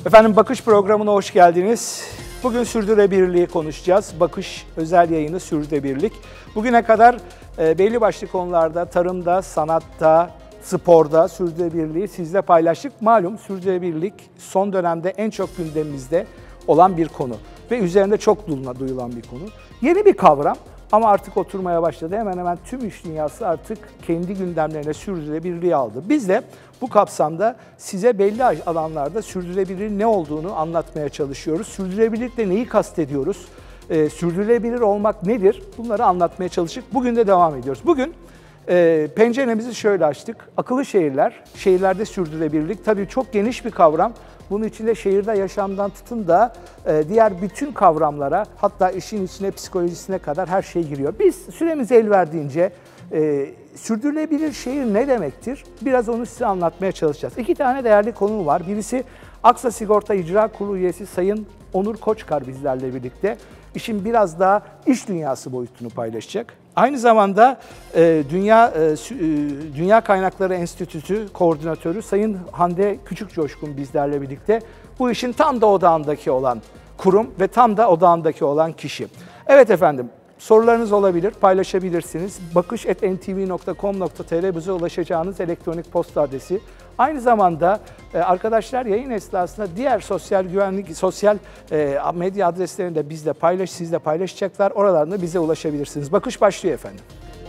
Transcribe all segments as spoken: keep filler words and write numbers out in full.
Efendim Bakış programına hoş geldiniz. Bugün sürdürülebilirliği konuşacağız. Bakış özel yayını sürdürülebilirlik. Bugüne kadar e, belli başlı konularda tarımda, sanatta, sporda sürdürülebilirliği sizle paylaştık. Malum sürdürülebilirlik son dönemde en çok gündemimizde olan bir konu ve üzerinde çok duyulan bir konu. Yeni bir kavram ama artık oturmaya başladı. Hemen hemen tüm iş dünyası artık kendi gündemlerine sürdürülebilirliği aldı. Biz de bu kapsamda size belli alanlarda sürdürülebilirliğin ne olduğunu anlatmaya çalışıyoruz. Sürdürülebilirlikle neyi kastediyoruz? Ee, sürdürülebilir olmak nedir? Bunları anlatmaya çalıştık. Bugün de devam ediyoruz. Bugün e, penceremizi şöyle açtık. Akıllı şehirler, şehirlerde sürdürülebilirlik. Tabii çok geniş bir kavram. Bunun içinde şehirde yaşamdan tutun da e, diğer bütün kavramlara, hatta işin içine psikolojisine kadar her şey giriyor. Biz süremiz el verdiğince e, sürdürülebilir şehir ne demektir? Biraz onu size anlatmaya çalışacağız. İki tane değerli konu var. Birisi Aksa Sigorta İcra Kurulu üyesi Sayın Onur Koçkar bizlerle birlikte. İşin biraz daha iş dünyası boyutunu paylaşacak. Aynı zamanda e, Dünya e, Dünya Kaynakları Enstitüsü Koordinatörü Sayın Hande Küçükcoşkun bizlerle birlikte. Bu işin tam da odağındaki olan kurum ve tam da odağındaki olan kişi. Evet efendim, sorularınız olabilir, paylaşabilirsiniz. bakış at n t v nokta com nokta t r bize ulaşacağınız elektronik posta adresi. Aynı zamanda arkadaşlar yayın esnasında diğer sosyal güvenlik, sosyal medya adreslerini de bizle paylaş, sizle paylaşacaklar. Oralardan da bize ulaşabilirsiniz. Bakış başlıyor efendim.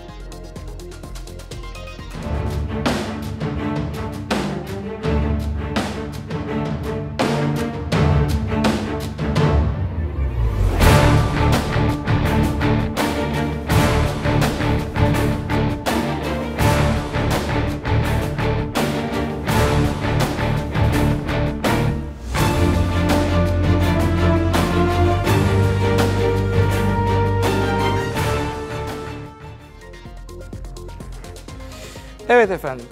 Evet efendim,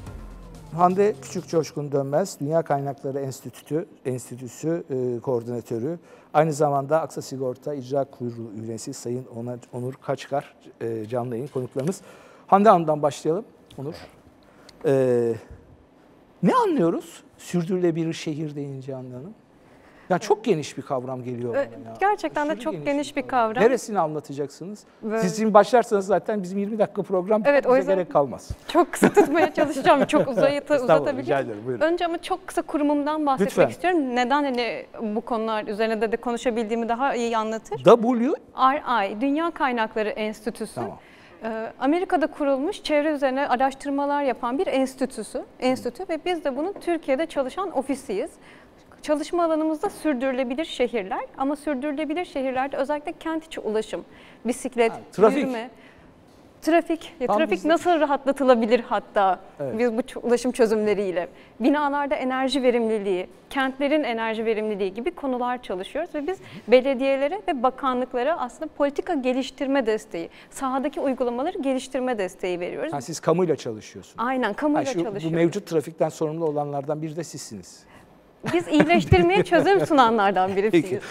Hande Küçükcoşkun Dönmez, Dünya Kaynakları Enstitüsü, Enstitüsü e, Koordinatörü, aynı zamanda Aksa Sigorta İcra Kurulu üyesi Sayın Onur Koçkar e, canlı yayın konuklarımız. Hande Hanım'dan başlayalım, Onur. E, ne anlıyoruz sürdürülebilir şehir deyince Hande Hanım? Ya çok geniş bir kavram geliyor bana ya. Gerçekten de Aşırı çok geniş, geniş bir kavram. kavram. Neresini anlatacaksınız? Ve... Siz şimdi başlarsanız zaten bizim yirmi dakika program evet, bize o yüzden gerek kalmaz. Çok kısa tutmaya çalışacağım. Çok uzayıta, uzatabilirim. Önce ama çok kısa kurumumdan bahsetmek Lütfen. istiyorum. Neden hani bu konular üzerine de, de konuşabildiğimi daha iyi anlatır. W R I, Dünya Kaynakları Enstitüsü. Tamam. Amerika'da kurulmuş çevre üzerine araştırmalar yapan bir enstitüsü, enstitü ve biz de bunun Türkiye'de çalışan ofisiyiz. Çalışma alanımızda sürdürülebilir şehirler ama sürdürülebilir şehirlerde özellikle kent içi ulaşım, bisiklet, ha, trafik. yürüme, trafik, ya trafik bizim... nasıl rahatlatılabilir hatta evet. biz bu ulaşım çözümleriyle, binalarda enerji verimliliği, kentlerin enerji verimliliği gibi konular çalışıyoruz ve biz belediyelere ve bakanlıklara aslında politika geliştirme desteği, sahadaki uygulamaları geliştirme desteği veriyoruz. Ha, siz kamuyla çalışıyorsunuz. Aynen, kamuyla ha, şu, çalışıyoruz. Bu mevcut trafikten sorumlu olanlardan biri de sizsiniz. Biz iyileştirmeye çözüm sunanlardan birisiyiz. Peki.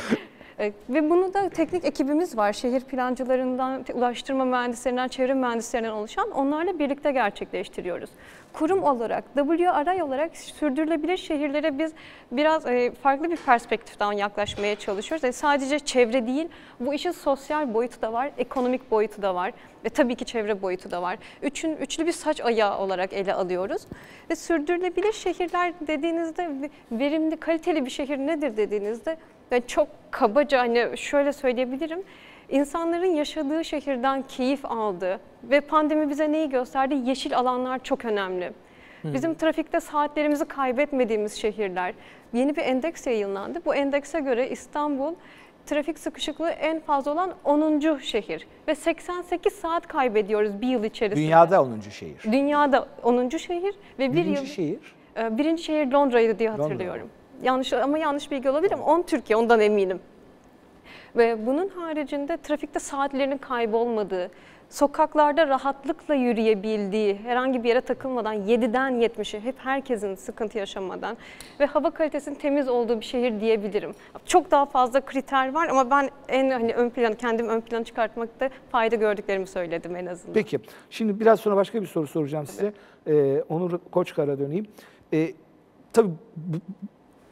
Ve bunu da teknik ekibimiz var. Şehir plancılarından, ulaştırma mühendislerinden, çevre mühendislerinden oluşan onlarla birlikte gerçekleştiriyoruz. Kurum olarak, W R I olarak sürdürülebilir şehirlere biz biraz farklı bir perspektiften yaklaşmaya çalışıyoruz. Yani sadece çevre değil, bu işin sosyal boyutu da var, ekonomik boyutu da var ve tabii ki çevre boyutu da var. Üçün, üçlü bir saç ayağı olarak ele alıyoruz. Ve sürdürülebilir şehirler dediğinizde, verimli, kaliteli bir şehir nedir dediğinizde, yani çok kabaca hani şöyle söyleyebilirim. İnsanların yaşadığı şehirden keyif aldığı ve pandemi bize neyi gösterdi? Yeşil alanlar çok önemli. Hmm. Bizim trafikte saatlerimizi kaybetmediğimiz şehirler. Yeni bir endeks yayınlandı. Bu endekse göre İstanbul trafik sıkışıklığı en fazla olan onuncu şehir ve seksen sekiz saat kaybediyoruz bir yıl içerisinde. Dünyada onuncu şehir. Dünyada onuncu şehir ve bir birinci yıl şehir. Birinci şehir Londra'ydı diye hatırlıyorum. Londra. Yanlış ama yanlış bilgi olabilir ama on Türkiye, ondan eminim. Ve bunun haricinde trafikte saatlerinin kaybolmadığı, sokaklarda rahatlıkla yürüyebildiği, herhangi bir yere takılmadan yediden yetmişe hep herkesin sıkıntı yaşamadan ve hava kalitesinin temiz olduğu bir şehir diyebilirim. Çok daha fazla kriter var ama ben en hani ön plan, kendim ön plana çıkartmakta fayda gördüklerimi söyledim en azından. Peki. Şimdi biraz sonra başka bir soru soracağım size. Ee, Onur Koçkar'a döneyim. Ee, tabii bu,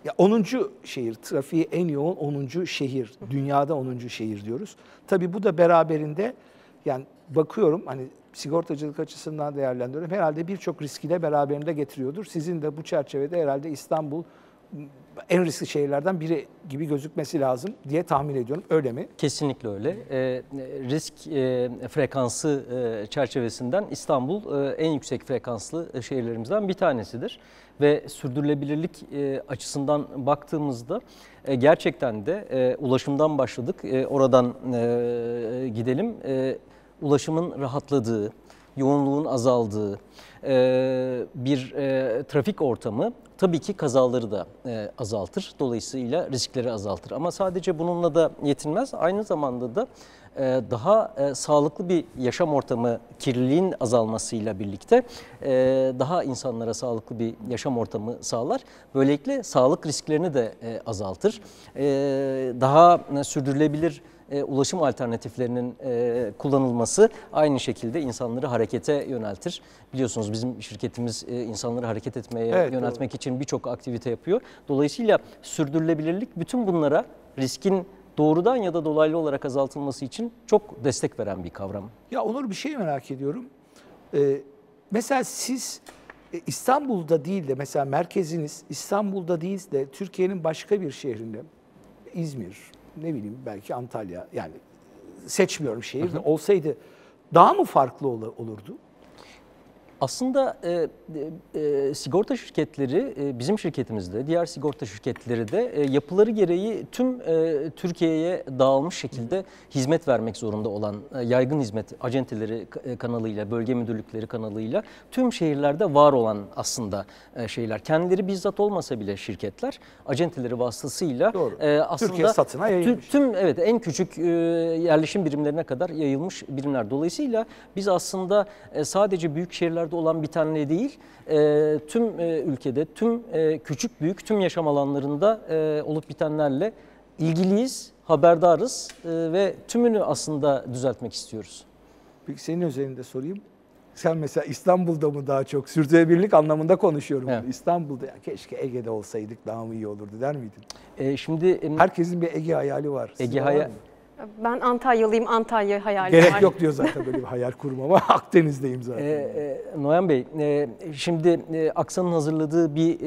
Ya onuncu şehir, trafiği en yoğun onuncu şehir, dünyada onuncu şehir diyoruz. Tabii bu da beraberinde, yani bakıyorum hani sigortacılık açısından değerlendiriyorum. Herhalde birçok riski de beraberinde getiriyordur. Sizin de bu çerçevede herhalde İstanbul en riskli şehirlerden biri gibi gözükmesi lazım diye tahmin ediyorum. Öyle mi? Kesinlikle öyle. E, risk e, frekansı e, çerçevesinden İstanbul e, en yüksek frekanslı şehirlerimizden bir tanesidir. Ve sürdürülebilirlik e, açısından baktığımızda e, gerçekten de e, ulaşımdan başladık. E, oradan e, gidelim. E, ulaşımın rahatladığı, yoğunluğun azaldığı e, bir e, trafik ortamı tabii ki kazaları da e, azaltır. Dolayısıyla riskleri azaltır. Ama sadece bununla da yetinmez. Aynı zamanda da e, daha e, sağlıklı bir yaşam ortamı, kirliliğin azalmasıyla birlikte e, daha insanlara sağlıklı bir yaşam ortamı sağlar. Böylelikle sağlık risklerini de e, azaltır. E, daha e, sürdürülebilir E, ulaşım alternatiflerinin e, kullanılması aynı şekilde insanları harekete yöneltir. Biliyorsunuz bizim şirketimiz e, insanları hareket etmeye evet, yöneltmek doğru. için birçok aktivite yapıyor. Dolayısıyla sürdürülebilirlik bütün bunlara riskin doğrudan ya da dolaylı olarak azaltılması için çok destek veren bir kavram. Ya Onur, bir şey merak ediyorum. Ee, mesela siz e, İstanbul'da değil de, mesela merkeziniz İstanbul'da değil de Türkiye'nin başka bir şehrinde, İzmir, ne bileyim belki Antalya, yani seçmiyorum şehir de, olsaydı daha mı farklı ol- olurdu? Aslında e, e, sigorta şirketleri e, bizim şirketimizde, diğer sigorta şirketleri de e, yapıları gereği tüm e, Türkiye'ye dağılmış şekilde hizmet vermek zorunda olan e, yaygın hizmet acenteleri e, kanalıyla, bölge müdürlükleri kanalıyla tüm şehirlerde var olan aslında e, şeyler. Kendileri bizzat olmasa bile şirketler acenteleri vasıtasıyla e, aslında Türkiye satına yayılmış. Tüm, evet, en küçük e, yerleşim birimlerine kadar yayılmış birimler. Dolayısıyla biz aslında e, sadece büyük şehirler olan bir tane değil, e, tüm e, ülkede, tüm e, küçük büyük tüm yaşam alanlarında e, olup bitenlerle ilgiliyiz, haberdarız e, ve tümünü aslında düzeltmek istiyoruz. Peki senin özelinde sorayım. Sen mesela İstanbul'da mı daha çok, sürdürülebilirlik anlamında konuşuyorum. Evet. İstanbul'da ya keşke Ege'de olsaydık daha mı iyi olurdu der miydin? E, şimdi e, Herkesin bir Ege hayali var. Sizde Ege var hayal. mı? Ben Antalyalıyım, Antalya hayalim Gerek var. yok diyor zaten böyle bir hayal kurmama. Akdeniz'deyim zaten. Ee, e, Noyan Bey, e, şimdi e, Aksa'nın hazırladığı bir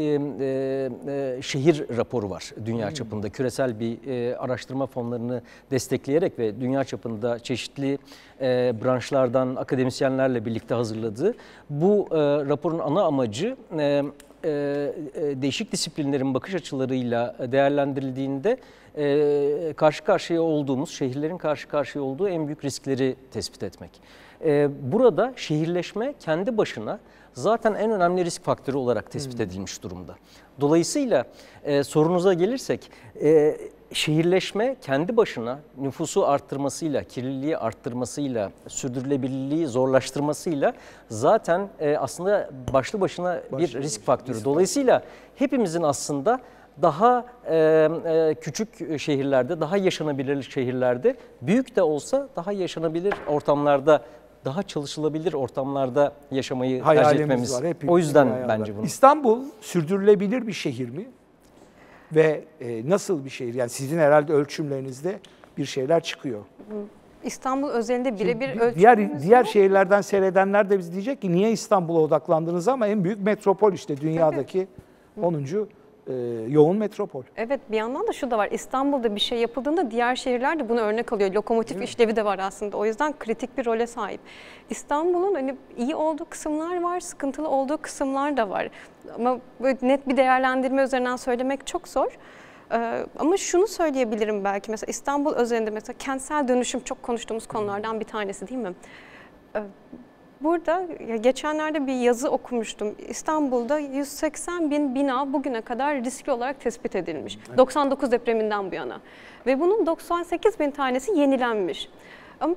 e, e, şehir raporu var dünya hmm. çapında. Küresel bir e, araştırma fonlarını destekleyerek ve dünya çapında çeşitli e, branşlardan akademisyenlerle birlikte hazırladığı. Bu e, raporun ana amacı e, e, değişik disiplinlerin bakış açılarıyla değerlendirildiğinde e, karşı karşıya olduğumuz, şehirlerin karşı karşıya olduğu en büyük riskleri tespit etmek. E, burada şehirleşme kendi başına zaten en önemli risk faktörü olarak tespit edilmiş durumda. Dolayısıyla e, sorunuza gelirsek, e, şehirleşme kendi başına nüfusu arttırmasıyla, kirliliği arttırmasıyla, sürdürülebilirliği zorlaştırmasıyla zaten e, aslında başlı başına bir Başlı risk faktörü. risk Dolayısıyla hepimizin aslında daha e, e, küçük şehirlerde, daha yaşanabilir şehirlerde, büyük de olsa daha yaşanabilir ortamlarda, daha çalışılabilir ortamlarda yaşamayı Hayalimiz tercih etmemiz. var, O yüzden bence bunu. İstanbul sürdürülebilir bir şehir mi? Ve e, nasıl bir şehir? Yani sizin herhalde ölçümlerinizde bir şeyler çıkıyor. İstanbul özelinde birebir Şimdi ölçümümüz diğer diğer var. şehirlerden seyredenler de biz diyecek ki niye İstanbul'a odaklandınız, ama en büyük metropol işte dünyadaki onuncu E, yoğun metropol. Evet, bir yandan da şu da var. İstanbul'da bir şey yapıldığında diğer şehirler de bunu örnek alıyor. Lokomotif Evet. işlevi de var aslında. O yüzden kritik bir role sahip. İstanbul'un hani iyi olduğu kısımlar var, sıkıntılı olduğu kısımlar da var. Ama böyle net bir değerlendirme üzerinden söylemek çok zor. Ee, ama şunu söyleyebilirim belki, mesela İstanbul özelinde mesela kentsel dönüşüm çok konuştuğumuz konulardan bir tanesi değil mi? Ee, Burada geçenlerde bir yazı okumuştum. İstanbul'da yüz seksen bin bina bugüne kadar riskli olarak tespit edilmiş. Evet. doksan dokuz depreminden bu yana. Ve bunun doksan sekiz bin tanesi yenilenmiş. Ama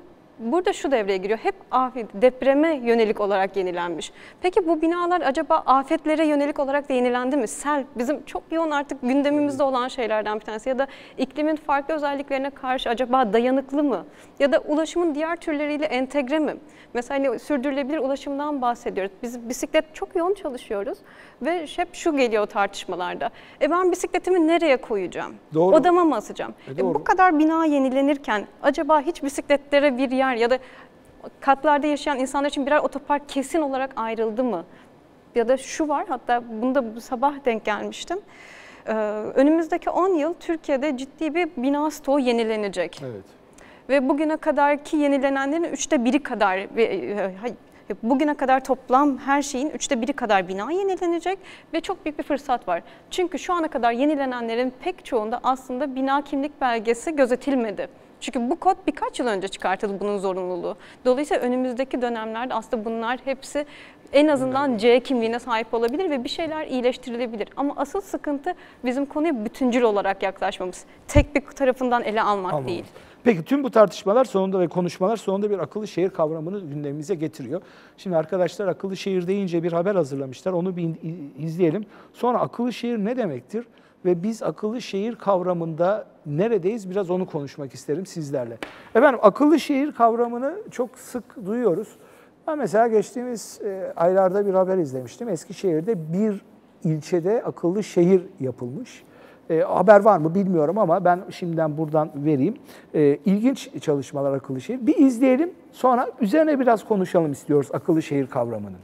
burada şu devreye giriyor. Hep afet, depreme yönelik olarak yenilenmiş. Peki bu binalar acaba afetlere yönelik olarak da yenilendi mi? Sel bizim çok yoğun artık gündemimizde olan şeylerden bir tanesi. Ya da iklimin farklı özelliklerine karşı acaba dayanıklı mı? Ya da ulaşımın diğer türleriyle entegre mi? Mesela hani sürdürülebilir ulaşımdan bahsediyoruz. Biz bisiklet çok yoğun çalışıyoruz ve hep şu geliyor tartışmalarda. E ben bisikletimi nereye koyacağım? Doğru. Odama mı asacağım? E e doğru. bu kadar bina yenilenirken acaba hiç bisikletlere bir yer ya da katlarda yaşayan insanlar için birer otopark kesin olarak ayrıldı mı? Ya da şu var, hatta bunu da bu sabah denk gelmiştim. Ee, önümüzdeki on yıl Türkiye'de ciddi bir bina stoğu yenilenecek. Evet. Ve bugüne kadarki yenilenenlerin üçte biri kadar, bugüne kadar toplam her şeyin üçte biri kadar bina yenilenecek ve çok büyük bir fırsat var. Çünkü şu ana kadar yenilenenlerin pek çoğunda aslında bina kimlik belgesi gözetilmedi. Çünkü bu kod birkaç yıl önce çıkartıldı, bunun zorunluluğu. Dolayısıyla önümüzdeki dönemlerde aslında bunlar hepsi en azından C kimliğine sahip olabilir ve bir şeyler iyileştirilebilir. Ama asıl sıkıntı bizim konuya bütüncül olarak yaklaşmamız. Tek bir tarafından ele almak Anladım. değil. Peki tüm bu tartışmalar sonunda ve konuşmalar sonunda bir akıllı şehir kavramını gündemimize getiriyor. Şimdi arkadaşlar akıllı şehir deyince bir haber hazırlamışlar. Onu bir izleyelim. Sonra akıllı şehir ne demektir? Ve biz akıllı şehir kavramında neredeyiz? Biraz onu konuşmak isterim sizlerle. Efendim akıllı şehir kavramını çok sık duyuyoruz. Ben mesela geçtiğimiz aylarda bir haber izlemiştim. Eskişehir'de bir ilçede akıllı şehir yapılmış. E, haber var mı bilmiyorum ama ben şimdiden buradan vereyim. E, ilginç çalışmalar akıllı şehir. Bir izleyelim, sonra üzerine biraz konuşalım istiyoruz akıllı şehir kavramının.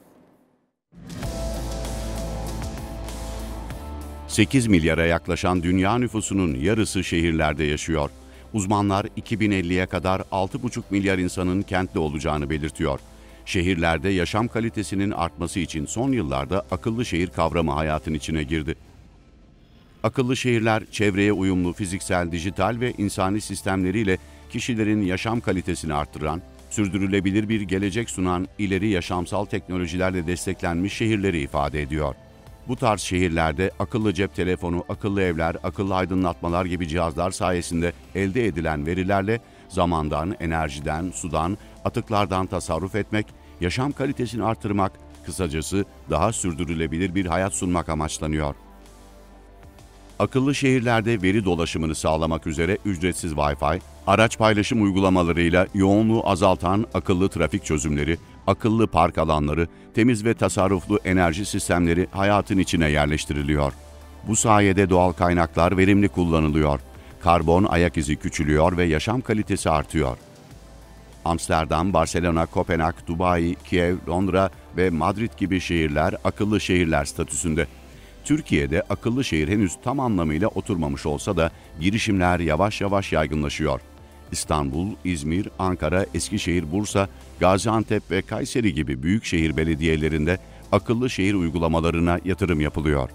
sekiz milyara yaklaşan dünya nüfusunun yarısı şehirlerde yaşıyor. Uzmanlar iki bin elliye kadar altı buçuk milyar insanın kentli olacağını belirtiyor. Şehirlerde yaşam kalitesinin artması için son yıllarda akıllı şehir kavramı hayatın içine girdi. Akıllı şehirler, çevreye uyumlu fiziksel, dijital ve insani sistemleriyle kişilerin yaşam kalitesini arttıran, sürdürülebilir bir gelecek sunan ileri yaşamsal teknolojilerle desteklenmiş şehirleri ifade ediyor. Bu tarz şehirlerde akıllı cep telefonu, akıllı evler, akıllı aydınlatmalar gibi cihazlar sayesinde elde edilen verilerle zamandan, enerjiden, sudan, atıklardan tasarruf etmek, yaşam kalitesini artırmak, kısacası daha sürdürülebilir bir hayat sunmak amaçlanıyor. Akıllı şehirlerde veri dolaşımını sağlamak üzere ücretsiz Wi-Fi, araç paylaşım uygulamalarıyla yoğunluğu azaltan akıllı trafik çözümleri, akıllı park alanları, temiz ve tasarruflu enerji sistemleri hayatın içine yerleştiriliyor. Bu sayede doğal kaynaklar verimli kullanılıyor. Karbon ayak izi küçülüyor ve yaşam kalitesi artıyor. Amsterdam, Barcelona, Kopenhag, Dubai, Kiev, Londra ve Madrid gibi şehirler akıllı şehirler statüsünde. Türkiye'de akıllı şehir henüz tam anlamıyla oturmamış olsa da girişimler yavaş yavaş yaygınlaşıyor. İstanbul, İzmir, Ankara, Eskişehir, Bursa, Gaziantep ve Kayseri gibi büyük şehir belediyelerinde akıllı şehir uygulamalarına yatırım yapılıyor.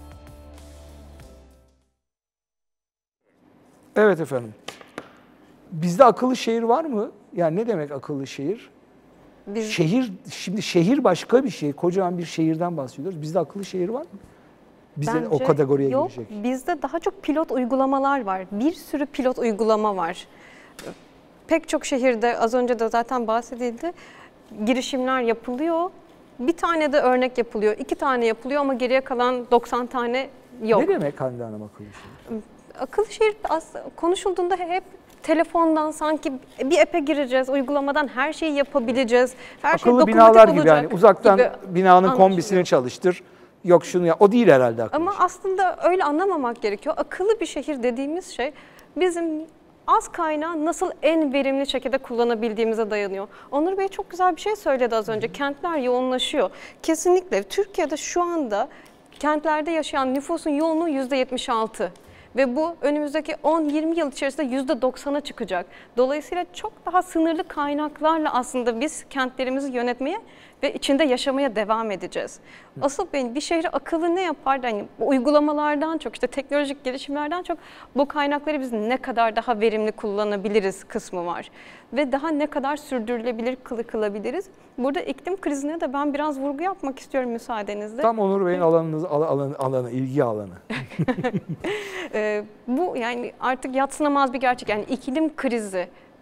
Evet efendim. Bizde akıllı şehir var mı? Yani ne demek akıllı şehir? Biz... Şehir, şimdi şehir başka bir şey. Kocaman bir şehirden bahsediyoruz. Bizde akıllı şehir var mı? Bize Bence o kategoriye yok, girecek. Bizde daha çok pilot uygulamalar var. Bir sürü pilot uygulama var. Pek çok şehirde az önce de zaten bahsedildi. Girişimler yapılıyor. Bir tane de örnek yapılıyor. iki tane yapılıyor ama geriye kalan doksan tane yok. Ne demek Hande Hanım akıllı şehir? Akıllı şehir konuşulduğunda hep telefondan sanki bir app'e gireceğiz, uygulamadan her şeyi yapabileceğiz. Her akıllı şey binalar gibi yani uzaktan gibi binanın kombisini çalıştır. Yok şunu ya, o değil herhalde akıllı Ama şehir. aslında öyle anlamamak gerekiyor. Akıllı bir şehir dediğimiz şey bizim az kaynağı nasıl en verimli şekilde kullanabildiğimize dayanıyor. Onur Bey çok güzel bir şey söyledi az önce. Kentler yoğunlaşıyor. Kesinlikle Türkiye'de şu anda kentlerde yaşayan nüfusun yoğunluğu yüzde yetmiş altı. Ve bu önümüzdeki on yirmi yıl içerisinde yüzde doksana çıkacak. Dolayısıyla çok daha sınırlı kaynaklarla aslında biz kentlerimizi yönetmeye ve içinde yaşamaya devam edeceğiz. Asıl benim bir şehri akıllı ne yapar? Yani bu uygulamalardan çok, işte teknolojik gelişimlerden çok bu kaynakları biz ne kadar daha verimli kullanabiliriz kısmı var. Ve daha ne kadar sürdürülebilir kılabiliriz. Burada iklim krizine de ben biraz vurgu yapmak istiyorum müsaadenizle. Tam Onur Bey'in alanınız, alanı, alanı, ilgi alanı. Bu yani artık yadsınamaz bir gerçek. Yani iklim krizi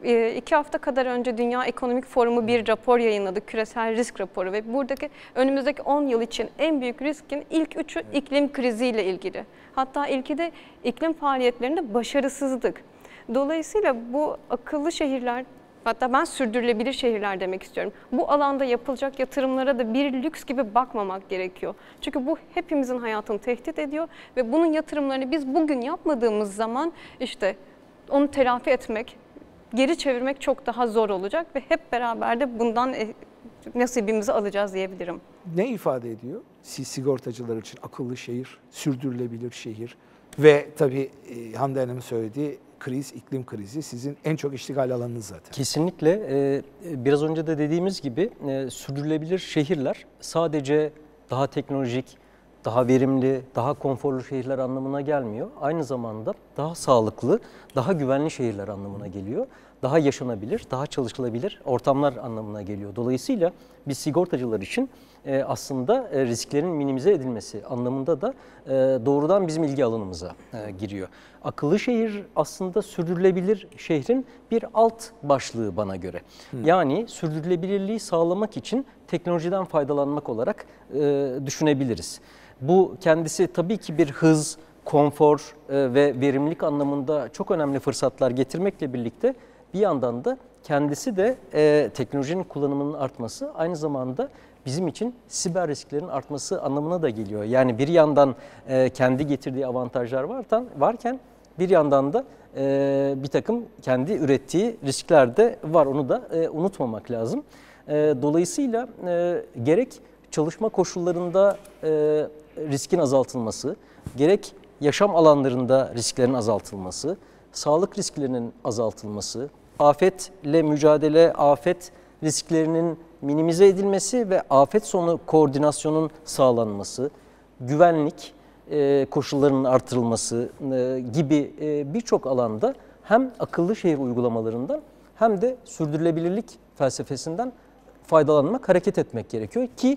iki hafta kadar önce Dünya Ekonomik Forumu bir rapor yayınladı, küresel risk raporu ve buradaki önümüzdeki on yıl için en büyük riskin ilk üçü iklim kriziyle ilgili. Hatta ilki de iklim faaliyetlerinde başarısızlık. Dolayısıyla bu akıllı şehirler, hatta ben sürdürülebilir şehirler demek istiyorum. Bu alanda yapılacak yatırımlara da bir lüks gibi bakmamak gerekiyor. Çünkü bu hepimizin hayatını tehdit ediyor ve bunun yatırımlarını biz bugün yapmadığımız zaman işte onu telafi etmek, geri çevirmek çok daha zor olacak ve hep beraber de bundan nasibimizi alacağız diyebilirim. Ne ifade ediyor siz sigortacılar için akıllı şehir, sürdürülebilir şehir ve tabii Hande Hanım'ın söylediği kriz, iklim krizi sizin en çok iştigal alanınız zaten. Kesinlikle. Biraz önce de dediğimiz gibi sürdürülebilir şehirler sadece daha teknolojik, daha verimli, daha konforlu şehirler anlamına gelmiyor. Aynı zamanda daha sağlıklı, daha güvenli şehirler anlamına geliyor. Daha yaşanabilir, daha çalışılabilir ortamlar anlamına geliyor. Dolayısıyla biz sigortacılar için aslında risklerin minimize edilmesi anlamında da doğrudan bizim ilgi alanımıza giriyor. Akıllı şehir aslında sürdürülebilir şehrin bir alt başlığı bana göre. Yani sürdürülebilirliği sağlamak için teknolojiden faydalanmak olarak düşünebiliriz. Bu kendisi tabii ki bir hız, konfor ve verimlilik anlamında çok önemli fırsatlar getirmekle birlikte bir yandan da kendisi de e, teknolojinin kullanımının artması aynı zamanda bizim için siber risklerin artması anlamına da geliyor. Yani bir yandan e, kendi getirdiği avantajlar varken, varken bir yandan da e, bir takım kendi ürettiği riskler de var. Onu da e, unutmamak lazım. E, dolayısıyla e, gerek çalışma koşullarında e, riskin azaltılması, gerek yaşam alanlarında risklerin azaltılması, sağlık risklerinin azaltılması, afetle mücadele, afet risklerinin minimize edilmesi ve afet sonu koordinasyonun sağlanması, güvenlik e, koşullarının artırılması e, gibi e, birçok alanda hem akıllı şehir uygulamalarından hem de sürdürülebilirlik felsefesinden faydalanmak, hareket etmek gerekiyor ki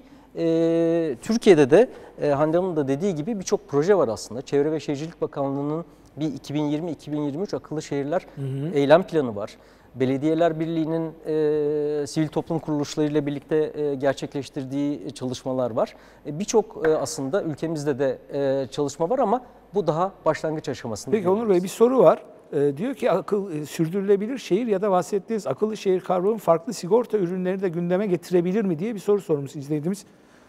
e, Türkiye'de de e, Hande Hanım'ın da dediği gibi birçok proje var aslında. Çevre ve Şehircilik Bakanlığı'nın bir iki bin yirmi iki bin yirmi üç akıllı şehirler hı hı. eylem planı var. Belediyeler Birliği'nin e, sivil toplum kuruluşlarıyla birlikte e, gerçekleştirdiği çalışmalar var. E, Birçok e, aslında ülkemizde de e, çalışma var ama bu daha başlangıç aşamasında. Peki Onur Bey bir soru var. E, diyor ki akıl e, sürdürülebilir şehir ya da bahsettiğiniz akıllı şehir kavramı farklı sigorta ürünleri de gündeme getirebilir mi diye bir soru sormuş izlediğimiz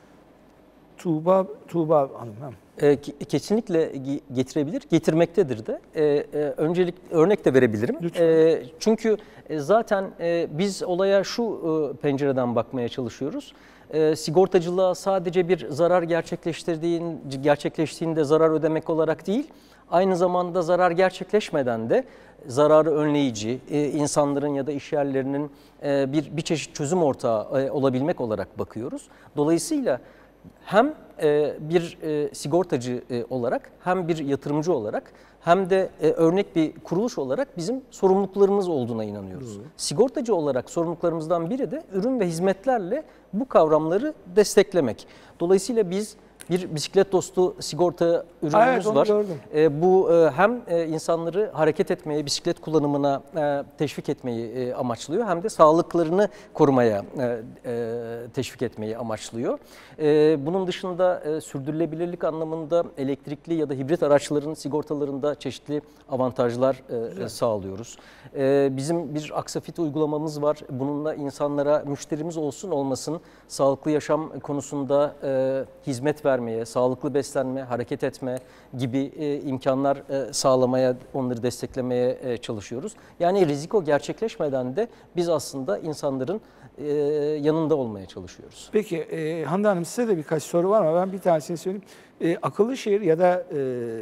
Tuğba Tuğba Hanım. E, kesinlikle getirebilir, getirmektedir de. E, e, öncelik örnek de verebilirim. E, çünkü zaten e, biz olaya şu e, pencereden bakmaya çalışıyoruz. E, sigortacılığa sadece bir zarar gerçekleştirdiğin, gerçekleştiğinde zarar ödemek olarak değil, aynı zamanda zarar gerçekleşmeden de zararı önleyici, e, insanların ya da işyerlerinin e, bir bir çeşit çözüm ortağı e, olabilmek olarak bakıyoruz. Dolayısıyla hem bir sigortacı olarak hem bir yatırımcı olarak hem de örnek bir kuruluş olarak bizim sorumluluklarımız olduğuna inanıyoruz. Hı. Sigortacı olarak sorumluluklarımızdan biri de ürün ve hizmetlerle bu kavramları desteklemek. Dolayısıyla biz bir bisiklet dostu sigorta ürünümüz evet, var. E, bu e, hem e, insanları hareket etmeye, bisiklet kullanımına e, teşvik etmeyi e, amaçlıyor, hem de sağlıklarını korumaya e, e, teşvik etmeyi amaçlıyor. E, bunun dışında e, sürdürülebilirlik anlamında elektrikli ya da hibrit araçların sigortalarında çeşitli avantajlar e, sağlıyoruz. E, bizim bir Aksafit uygulamamız var. Bununla insanlara müşterimiz olsun olmasın sağlıklı yaşam konusunda e, hizmet vermeye, sağlıklı beslenme, hareket etme gibi e, imkanlar e, sağlamaya, onları desteklemeye e, çalışıyoruz. Yani riziko gerçekleşmeden de biz aslında insanların e, yanında olmaya çalışıyoruz. Peki e, Hande Hanım, size de birkaç soru var ama ben bir tanesini söyleyeyim. E, akıllı şehir ya da e,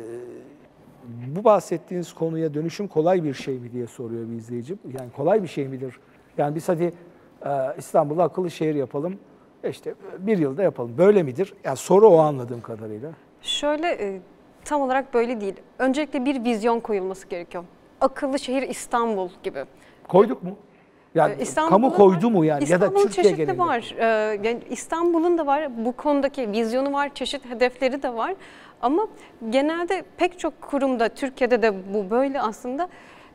bu bahsettiğiniz konuya dönüşüm kolay bir şey mi diye soruyor bir izleyicim. Yani kolay bir şey midir? Yani biz hadi e, İstanbul'da akıllı şehir yapalım. İşte bir yılda yapalım. Böyle midir? Yani soru o anladığım kadarıyla. Şöyle tam olarak böyle değil. Öncelikle bir vizyon koyulması gerekiyor. Akıllı şehir İstanbul gibi. Koyduk mu? Yani kamu koydu mu yani? Ya da Türkiye genelinde? İstanbul'un çeşitli var. Yani İstanbul'un da var. Bu konudaki vizyonu var. Çeşitli hedefleri de var. Ama genelde pek çok kurumda, Türkiye'de de bu böyle aslında.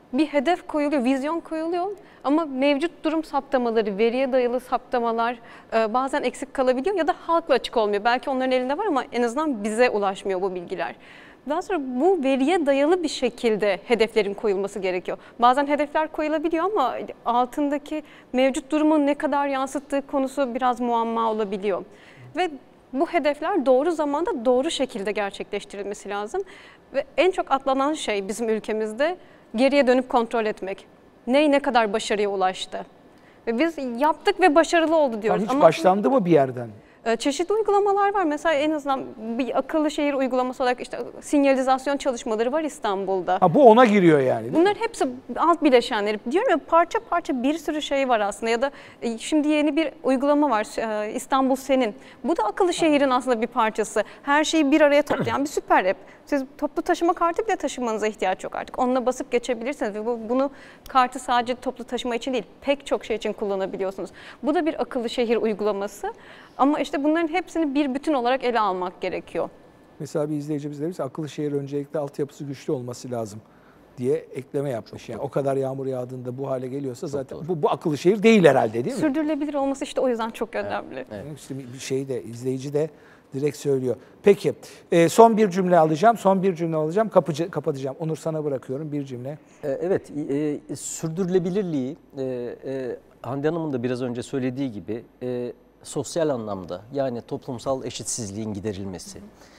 bir hedef koyuluyor, vizyon koyuluyor ama mevcut durum saptamaları, veriye dayalı saptamalar e, bazen eksik kalabiliyor ya da halkla açık olmuyor. Belki onların elinde var ama en azından bize ulaşmıyor bu bilgiler. Daha sonra bu veriye dayalı bir şekilde hedeflerin koyulması gerekiyor. Bazen hedefler koyulabiliyor ama altındaki mevcut durumu ne kadar yansıttığı konusu biraz muamma olabiliyor. Ve bu hedefler doğru zamanda doğru şekilde gerçekleştirilmesi lazım. Ve en çok atlanan şey bizim ülkemizde geriye dönüp kontrol etmek. Ney ne kadar başarıya ulaştı? Ve biz yaptık ve başarılı oldu diyoruz. Hiç ama başlandı mı bir yerden? çeşitli uygulamalar var. Mesela en azından bir akıllı şehir uygulaması olarak işte sinyalizasyon çalışmaları var İstanbul'da. Ha, bu ona giriyor yani. Bunların hepsi alt bileşenleri. Diyorum ya, parça parça bir sürü şey var aslında. Ya da şimdi yeni bir uygulama var, İstanbul Senin. Bu da akıllı şehrin aslında bir parçası. Her şeyi bir araya toplayan bir süper app. Siz toplu taşıma kartı bile taşımanıza ihtiyaç yok artık. Onunla basıp geçebilirsiniz ve bu, bunu kartı sadece toplu taşıma için değil, pek çok şey için kullanabiliyorsunuz. Bu da bir akıllı şehir uygulaması. Ama işte bunların hepsini bir bütün olarak ele almak gerekiyor. Mesela bir izleyicimiz demiş, akıllı şehir öncelikle altyapısı güçlü olması lazım diye ekleme yapmış. Yani o kadar yağmur yağdığında bu hale geliyorsa çok zaten bu, bu akıllı şehir değil herhalde, değil mi? Sürdürülebilir olması işte o yüzden çok önemli. Evet. Evet. İşte bir şey de izleyici de direkt söylüyor. Peki e, son bir cümle alacağım, son bir cümle alacağım, kapıcı, kapatacağım. Onur, sana bırakıyorum bir cümle. Evet, e, sürdürülebilirliği e, e, Hande Hanım'ın da biraz önce söylediği gibi e, sosyal anlamda, yani toplumsal eşitsizliğin giderilmesi,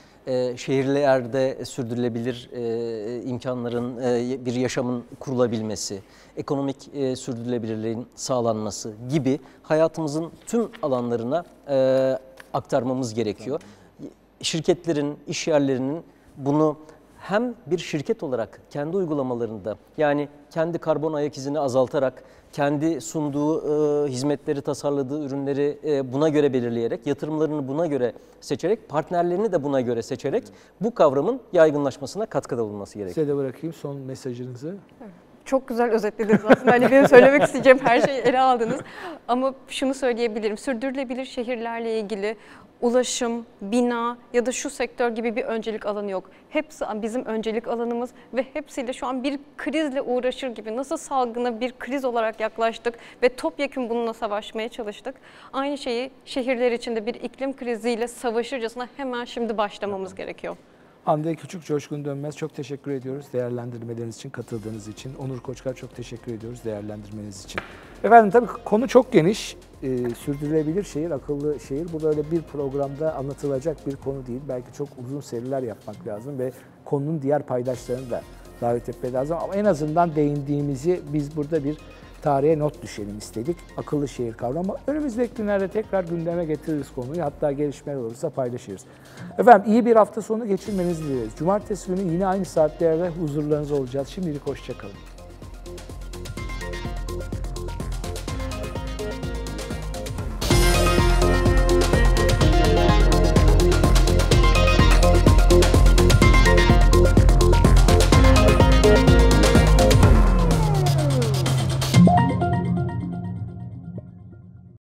e, şehirlerde sürdürülebilir e, imkanların, e, bir yaşamın kurulabilmesi, ekonomik e, sürdürülebilirliğin sağlanması gibi hayatımızın tüm alanlarına e, aktarmamız gerekiyor. Şirketlerin, iş yerlerinin bunu hem bir şirket olarak kendi uygulamalarında, yani kendi karbon ayak izini azaltarak, kendi sunduğu e, hizmetleri, tasarladığı ürünleri e, buna göre belirleyerek, yatırımlarını buna göre seçerek, partnerlerini de buna göre seçerek bu kavramın yaygınlaşmasına katkıda bulunması gerekiyor. Size de bırakayım son mesajınızı. Çok güzel özetlediniz aslında. Hani benim söylemek isteyeceğim her şeyi ele aldınız. Ama şunu söyleyebilirim. Sürdürülebilir şehirlerle ilgili ulaşım, bina ya da şu sektör gibi bir öncelik alanı yok. Hepsi bizim öncelik alanımız ve hepsiyle şu an bir krizle uğraşır gibi, nasıl salgına bir kriz olarak yaklaştık ve topyekun bununla savaşmaya çalıştık. Aynı şeyi şehirler içinde bir iklim kriziyle savaşırcasına hemen şimdi başlamamız gerekiyor. Hande Küçük, Coşkun Dönmez, çok teşekkür ediyoruz değerlendirmeleriniz için, katıldığınız için. Onur Koçkar, çok teşekkür ediyoruz değerlendirmeniz için. Efendim tabii konu çok geniş. Ee, sürdürülebilir şehir, akıllı şehir. Bu böyle bir programda anlatılacak bir konu değil. Belki çok uzun seriler yapmak lazım ve konunun diğer paydaşlarını da davet etmek lazım. Ama en azından değindiğimizi biz burada bir tarihe not düşelim istedik. Akıllı şehir kavramı. Önümüzdeki günlerde tekrar gündeme getiririz konuyu. Hatta gelişmeler olursa paylaşırız. Efendim iyi bir hafta sonu geçirmenizi dileriz. Cumartesi günü yine aynı saatlerde huzurlarınızda olacağız. Şimdilik hoşça kalın.